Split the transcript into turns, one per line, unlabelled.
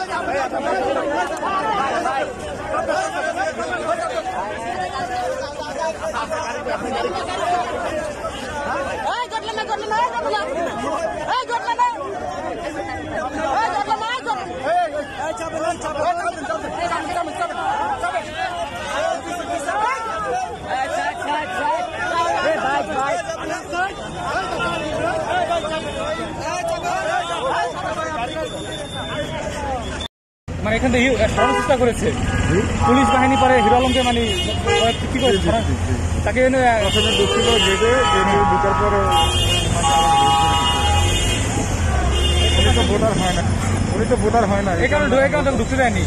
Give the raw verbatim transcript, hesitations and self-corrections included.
মানে এখান থেকে সরানোর চেষ্টা করেছে পুলিশ বাহিনী, পরে হিরো আলমকে মানে কি করেছে তাকে ঢুকছিল গেটে, ঢুকার পরে উনি তো ভোটার হয় না উনি তো ভোটার হয় না এই কারণে ঢুকে কারণে ঢুকতে দেয়নি।